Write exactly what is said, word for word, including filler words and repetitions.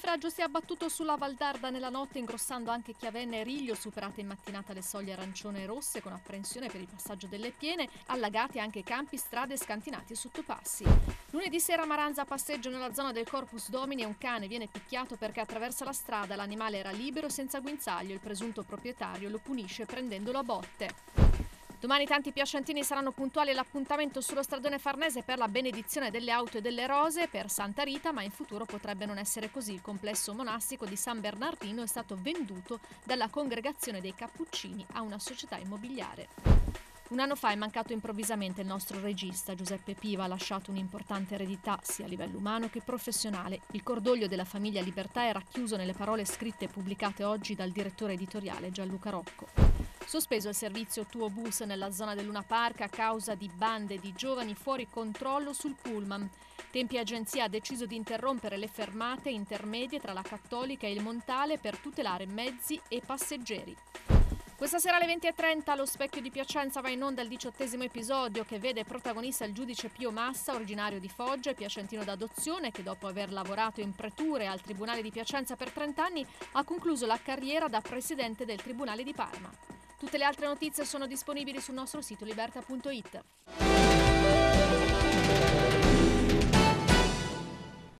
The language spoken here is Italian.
naufragio si è abbattuto sulla Valdarda nella notte, ingrossando anche Chiavenna e Riglio, superate in mattinata le soglie arancione e rosse con apprensione per il passaggio delle piene, allagati anche campi, strade, scantinati e sottopassi. Lunedì sera a Maranza, a passeggio nella zona del Corpus Domini, un cane viene picchiato perché attraversa la strada, l'animale era libero senza guinzaglio, il presunto proprietario lo punisce prendendolo a botte. Domani tanti piacentini saranno puntuali all'appuntamento sullo stradone farnese per la benedizione delle auto e delle rose per Santa Rita, ma in futuro potrebbe non essere così. Il complesso monastico di San Bernardino è stato venduto dalla congregazione dei Cappuccini a una società immobiliare. Un anno fa è mancato improvvisamente il nostro regista. Giuseppe Piva ha lasciato un'importante eredità sia a livello umano che professionale. Il cordoglio della famiglia Libertà è racchiuso nelle parole scritte e pubblicate oggi dal direttore editoriale Gianluca Rocco. Sospeso il servizio Tuo Bus nella zona del Luna Park a causa di bande di giovani fuori controllo sul pullman. Tempi Agenzia ha deciso di interrompere le fermate intermedie tra la Cattolica e il Montale per tutelare mezzi e passeggeri. Questa sera alle venti e trenta allo Specchio di Piacenza va in onda il diciottesimo episodio che vede protagonista il giudice Pio Massa, originario di Foggia e piacentino d'adozione, che dopo aver lavorato in preture al Tribunale di Piacenza per trenta anni ha concluso la carriera da presidente del Tribunale di Parma. Tutte le altre notizie sono disponibili sul nostro sito liberta punto it.